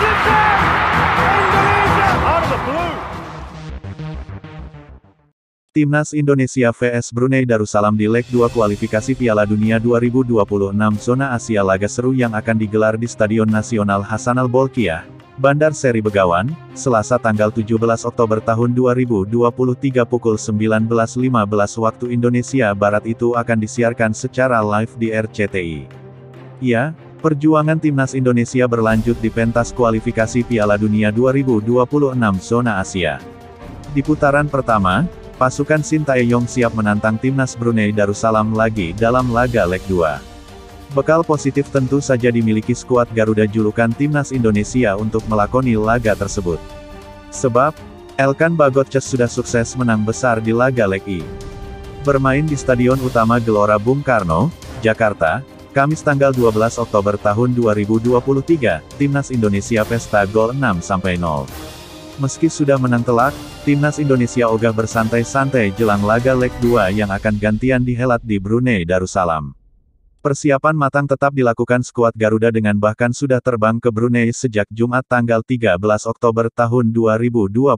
Timnas Indonesia vs Brunei Darussalam di leg 2 kualifikasi Piala Dunia 2026 Zona Asia. Laga seru yang akan digelar di Stadion Nasional Hasanal Bolkiah, Bandar Seri Begawan, Selasa tanggal 17 Oktober tahun 2023 pukul 19.15 waktu Indonesia Barat itu akan disiarkan secara live di RCTI. Ya, perjuangan Timnas Indonesia berlanjut di pentas kualifikasi Piala Dunia 2026 Zona Asia. Di putaran pertama, pasukan Sintayong siap menantang Timnas Brunei Darussalam lagi dalam laga leg 2. Bekal positif tentu saja dimiliki skuad Garuda julukan Timnas Indonesia untuk melakoni laga tersebut. Sebab, Elkan Baggotces sudah sukses menang besar di laga leg I. Bermain di Stadion Utama Gelora Bung Karno, Jakarta, Kamis tanggal 12 Oktober tahun 2023, Timnas Indonesia pesta gol 6-0. Meski sudah menang telak, Timnas Indonesia ogah bersantai-santai jelang laga leg 2 yang akan gantian dihelat di Brunei Darussalam. Persiapan matang tetap dilakukan skuad Garuda dengan bahkan sudah terbang ke Brunei sejak Jumat tanggal 13 Oktober tahun 2023.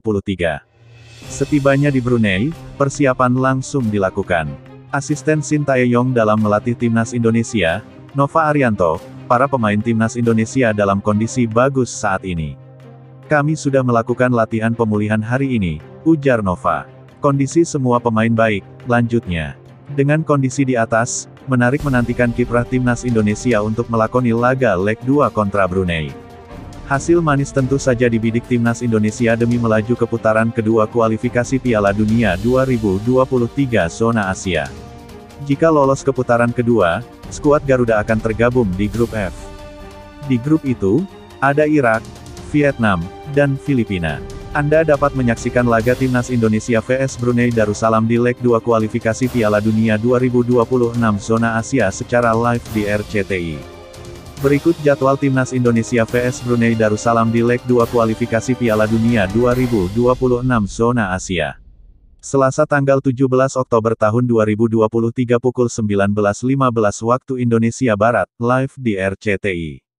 Setibanya di Brunei, persiapan langsung dilakukan. Asisten Sintayong dalam melatih Timnas Indonesia, Nova Arianto, para pemain Timnas Indonesia dalam kondisi bagus saat ini. Kami sudah melakukan latihan pemulihan hari ini, ujar Nova. Kondisi semua pemain baik, lanjutnya. Dengan kondisi di atas, menarik menantikan kiprah Timnas Indonesia untuk melakoni laga leg 2 kontra Brunei. Hasil manis tentu saja dibidik Timnas Indonesia demi melaju ke putaran kedua kualifikasi Piala Dunia 2023 Zona Asia. Jika lolos ke putaran kedua, skuad Garuda akan tergabung di grup F. Di grup itu, ada Irak, Vietnam, dan Filipina. Anda dapat menyaksikan laga Timnas Indonesia vs Brunei Darussalam di leg 2 kualifikasi Piala Dunia 2026 Zona Asia secara live di RCTI. Berikut jadwal Timnas Indonesia vs Brunei Darussalam di leg 2 kualifikasi Piala Dunia 2026 Zona Asia. Selasa tanggal 17 Oktober tahun 2023 pukul 19.15 waktu Indonesia Barat, live di RCTI.